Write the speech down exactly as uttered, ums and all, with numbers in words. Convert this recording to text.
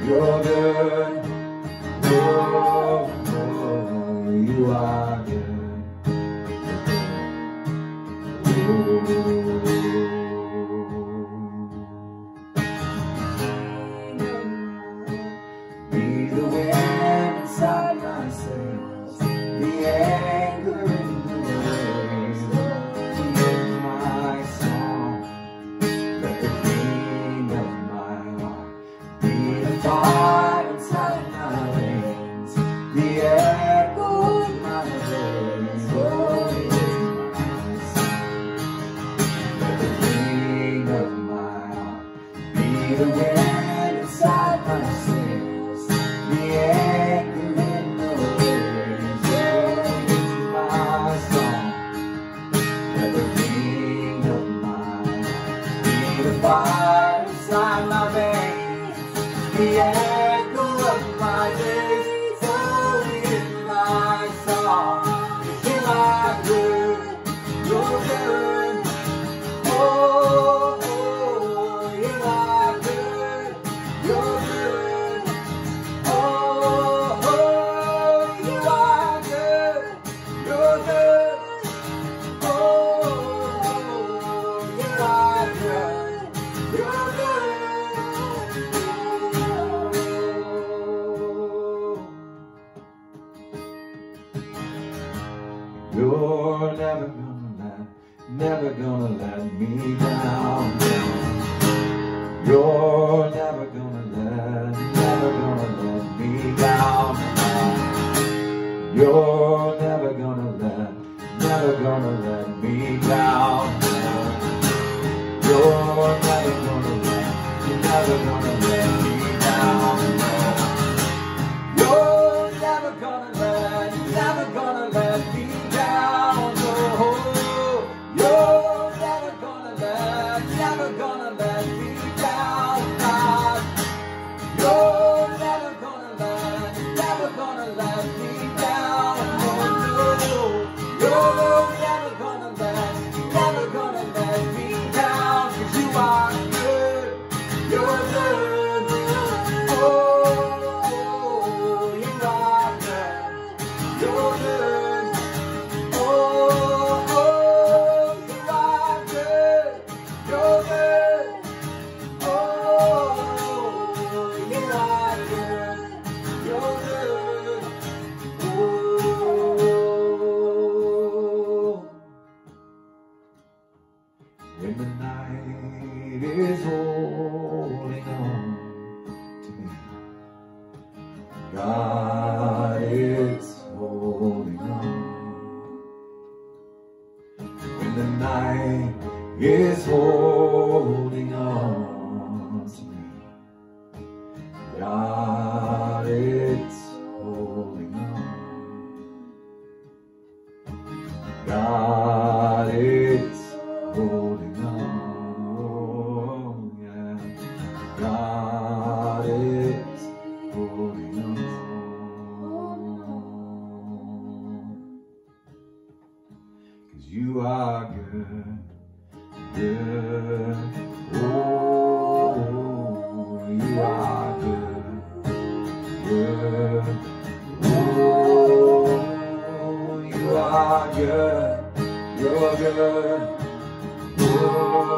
You're good. Oh, oh, you are good. Oh. Be the wind inside my sails, the anchor in the waves. Be my song, let the king of my heart be the fire inside my veins, the echo of my days. Oh, let the king of my heart be the wind inside my sails, the anchor in the waves. Oh, my song, let the king of my heart be the fire inside my veins, the echo of my days. Oh, in my song, you are good, you're good. Oh, oh, you are good, you're good. Oh, oh, you are good, you're good. Oh, you are good, you're good. You're never gonna let, never gonna let me down. You're never gonna let, never gonna let me down. You're never gonna let, never gonna let me down. You're never gonna let, you're never gonna let me down. You're never gonna let, you're never gonna let me down. Oh, you're never gonna let, never gonna let me down. God, you're never gonna let, never gonna let me down. Oh, no, you're never gonna let, never gonna let me down. 'Cause you are good, you're good. Oh, you are good, you're good. Oh, oh, you are good, you're good. Oh, you are good, you're good. Oh, when the night is holding on to me, God is holding on. When the night is holding on to me, God is holding on. God is holding on. Oh, yeah. God is holding on. 'Cause you are good, good. Oh, you are good, good. Oh, you are good, you're good. Oh,